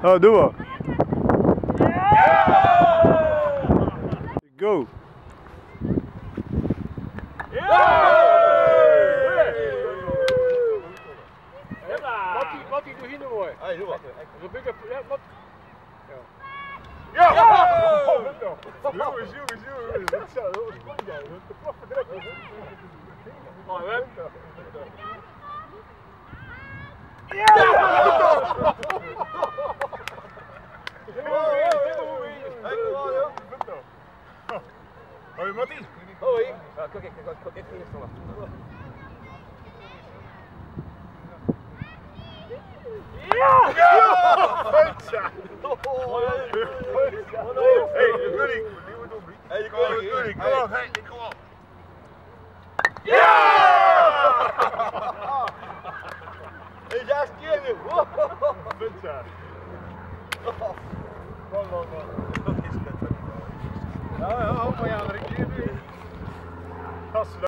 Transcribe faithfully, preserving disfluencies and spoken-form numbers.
Oh, doe maar. Go. Mattie, doe hier nou mooi. Hey, doe maar. Rebecca, ja, wat? Ja! Jongens, jongens, jongens. Dat is zo, dat is goed, ja. Dat is de plaf verdrekt. Oh, hè? Hoi Mattie. Hoi. Ja, kijk, kijk, kijk, kijk, dit is vanaf. Ja! Ja! Hutsa! Hey, de Gunning. Hey, de Gunning. Kom op, hey, kom op. Ja! Hey, jij is keer nu. Hutsa. Kom, kom, kom. Dat is het. Ja, ja, maar ja, er een keer nu.